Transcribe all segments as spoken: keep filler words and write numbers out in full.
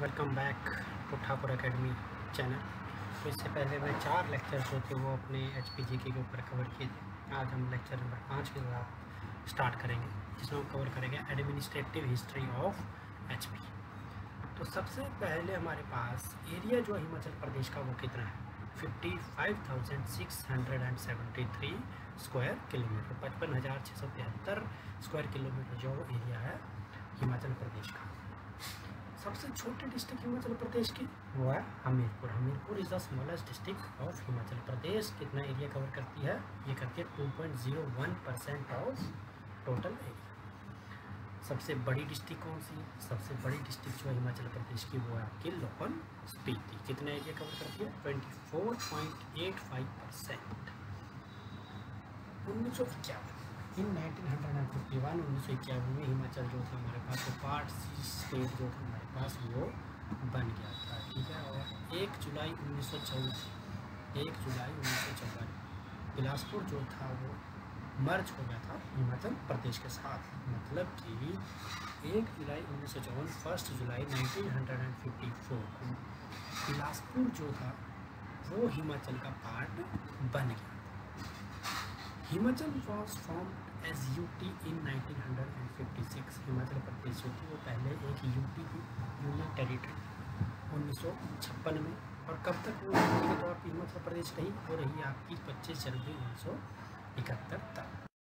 Welcome back to Thakur academy channel. तो इससे पहले मैं चार लेक्चर जो थे वो अपने एच पी जी के ऊपर कवर किए थे। आज हम लेक्चर नंबर पाँच के साथ स्टार्ट करेंगे, जिसमें हम कवर करेंगे administrative history of H P. तो सबसे पहले हमारे पास एरिया जो हिमाचल प्रदेश का वो कितना है, fifty five thousand six hundred and seventy three square kilometre, पचपन हज़ार छः सौ तिहत्तर स्क्वायर किलोमीटर जो एरिया है हिमाचल प्रदेश का। सबसे छोटी डिस्ट्रिक्ट हिमाचल प्रदेश की वो है Hamirpur. Hamirpur is the smallest district of Himachal Pradesh. कितना एरिया कवर करती है, ये करती है two point zero one percent of total area. सबसे बड़ी डिस्ट्रिक्ट कौन सी है, सबसे बड़ी डिस्ट्रिक्ट जो है हिमाचल प्रदेश की वो है आपकी लाहौल स्पीति। कितना एरिया कवर करती है, twenty four point eight five percent. उन्नीस सौ इक्यावन in nineteen hundred and fifty one उन्नीस सौ इक्यावन में हिमाचल जो था हमारे पास वो पार्ट स्टेट जो था हमारे पास वो बन गया था, ठीक है। और एक जुलाई उन्नीस सौ चौवन एक जुलाई उन्नीस सौ चौवन बिलासपुर जो था वो मर्ज हो गया था हिमाचल प्रदेश के साथ। मतलब कि एक जुलाई उन्नीस सौ चौवन first July nineteen hundred and fifty four को बिलासपुर जो था वो हिमाचल का पार्ट बन गया। Himachal was formed as UT in nineteen hundred fifty six. Himachal Pradesh जो थी वो पहले एक यूटी थी, यूनियन टेरिटरी, उन्नीस सौ छप्पन में। और कब तक वो यूटी के तौर पर हिमाचल प्रदेश रही, वो रही आपकी पच्चीस जनवरी उन्नीस सौ इकहत्तर तक।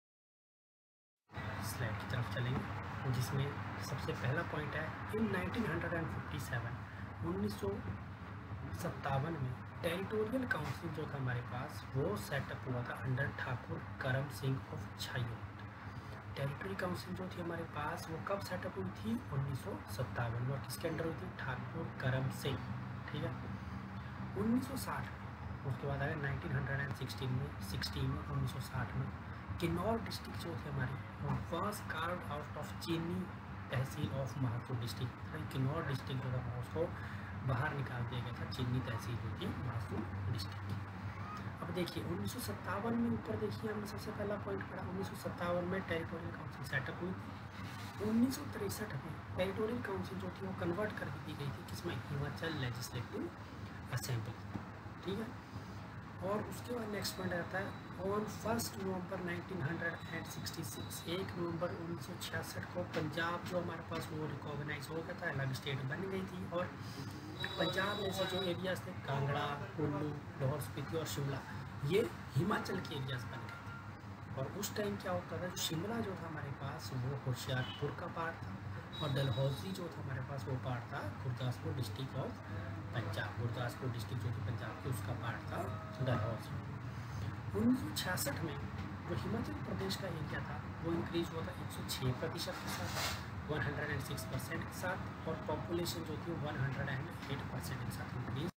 स्लाइड की तरफ चलेंगे, जिसमें सबसे पहला पॉइंट है इन नाइनटीन फिफ्टी सेवन उन्नीस सौ सत्तावन में टेरिटोरियल काउंसिल जो था हमारे पास वो सेटअप हुआ था under Thakur Karam Singh of Chhayot. Territory council जो थी हमारे पास वो कब सेटअप हुई थी, उन्नीस सौ सत्तावन में। और किसके अंडर हुई थी, ठाकुर करम सिंह, ठीक है। उन्नीस सौ साठ में उसके बाद आया नाइनटीन सिक्सटीन में सिक्सटीन में उन्नीस सौ साठ में किन्नौर डिस्ट्रिक्ट जो थी हमारी वो was carved out of Chini tehsil of Mahasu district. Kinnaur district जो था उसको बाहर निकाल दिया गया था चीनी तहसील जो थी महासुर डिस्ट्रिक्ट। अब देखिए उन्नीस सौ सत्तावन में ऊपर देखिए हमने सबसे पहला पॉइंट पढ़ा, उन्नीस सौ सत्तावन में टेरिटोरियल काउंसिल सेटअप हुई थी। उन्नीस सौ तिरसठ में टेरिटोरियल काउंसिल जो थी वो कन्वर्ट कर दी गई थी किसमें, हिमाचल लेजिस्लेटिव असेंबली, ठीक है। और उसके बाद नेक्स्ट पॉइंट आता है on first November nineteen sixty six एक नवंबर उन्नीस सौ छियासठ को पंजाब जो हमारे पास वो रिकॉग्नाइज हो गया था, अलग स्टेट बन गई थी। और पंजाब में से जो एरियाज थे कांगड़ा, कुल्लू, लाहौल स्पीति और शिमला, ये हिमाचल के एरियाज बन गए थे। और उस टाइम क्या होता था, शिमला जो था हमारे पास वो होशियारपुर का पार्ट था, और डलहौजी जो था हमारे पास वो पार्ट था Gurdaspur district of Punjab. Gurdaspur district जो थी पंजाब की उसका पार्ट था डलहौजी। उन्नीस सौ छियासठ में जो हिमाचल प्रदेश का एरिया था वो इंक्रीज हुआ था एक सौ छः प्रतिशत के साथ, एक सौ छह परसेंट के साथ। और पॉपुलेशन जो थी एक सौ आठ परसेंट के साथ इंक्रीज,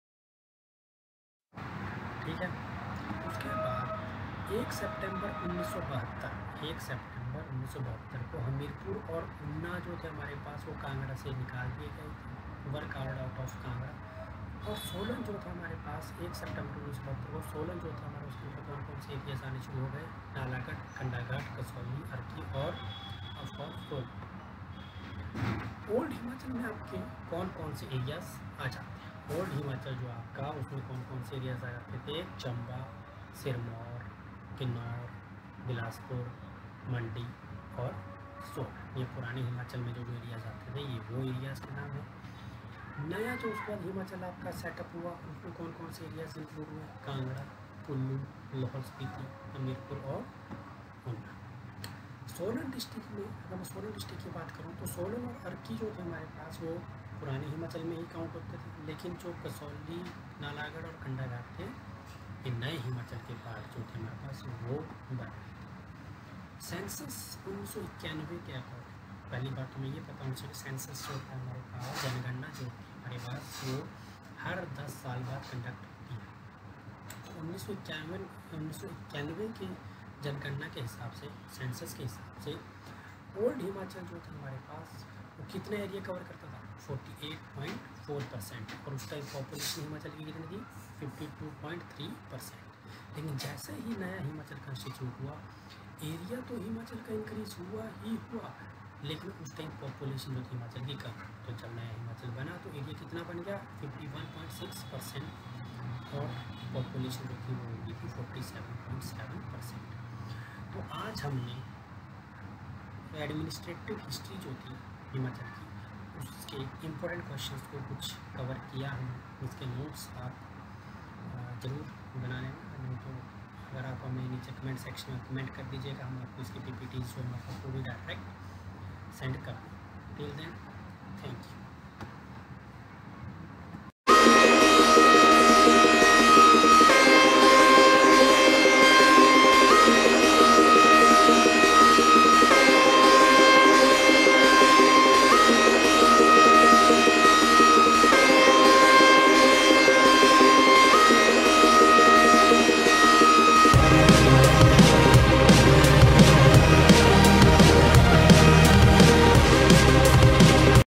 ठीक है। उसके बाद एक सितंबर उन्नीस सौ बहत्तर एक सितंबर उन्नीस सौ बहत्तर को हमीरपुर और ऊना जो थे हमारे पास वो कांगड़ा से निकाल दिए गए थे, वर्क आउट ऑफ कांगड़ा। और सोलन जो था हमारे पास एक सितंबर उन्नीस सौ बहत्तर को सोलन जो था हमारा उसके ऊपर कौन कौन से एरियाज आने शुरू हो गए, नालागढ़, कंडाघाट, कसौली, अर्की और ऑफकोर्स सोलन। ओल्ड हिमाचल में आपके कौन कौन से एरियाज आ जाते हैं, ओल्ड हिमाचल जो आपका उसमें कौन कौन से एरियाज आ जाते थे, चंबा, सिरमौर, किन्नौर, बिलासपुर, मंडी और सोलन। ये पुराने हिमाचल में जो जो एरियाज आते थे ये वो एरियाज के नाम है। नया जो उसके बाद हिमाचल आपका सेटअप हुआ उसमें कौन कौन से एरियाज इंक्लूड हुए, कांगड़ा, कुल्लू, लाहौल स्पीति, हमीरपुर और ऊना। सोलन डिस्ट्रिक्ट में अगर मैं सोलन डिस्ट्रिक्ट की बात करूँ तो सोलन और अर्की जो थे हमारे पास वो पुराने हिमाचल में ही काउंट होते थे, लेकिन जो कसौली, नालागढ़ और कंडाघाट थे ये नए हिमाचल के पार्ट जो थे हमारे पास वो बन गए थे। सेंसस उन्नीस सौ इक्यानवे के अकॉर्डिंग, पहली बात तो मैं ये पता हूँ कि सेंसस जो था हमारे पास, जनगणना जो थी हमारे पास वो हर दस साल बाद कंडक्ट होती है। उन्नीस सौ इक्यावन उन्नीस सौ इक्यानवे के जनगणना के हिसाब से, सेंसस के हिसाब से ओल्ड हिमाचल जो था हमारे पास वो कितना एरिया कवर करता था, अड़तालीस पॉइंट चार परसेंट। और उस टाइम पॉपुलेशन हिमाचल की कितनी थी, बावन पॉइंट तीन परसेंट। लेकिन जैसे ही नया हिमाचल कंस्टिट्यूट हुआ, एरिया तो हिमाचल का इंक्रीज हुआ ही हुआ, लेकिन उस टाइम पॉपुलेशन जो थी हिमाचल की कम, तो जब नया हिमाचल बना तो एरिया कितना बन गया fifty one point six percent और पॉपुलेशन जो थी वो हो गई थी forty seven point seven percent. तो आज हमने एडमिनिस्ट्रेटिव हिस्ट्री जो थी हिमाचल की उसके इम्पोर्टेंट क्वेश्चंस को कुछ कवर किया हमने। इसके नोट्स आप ज़रूर बना लेना, नहीं तो अगर आप हमें नीचे कमेंट सेक्शन में कमेंट कर दीजिएगा, हम आपको इसकी पीपीटी जो हम आपको पूरी डायरेक्ट सेंड कर दें। Till then thank you.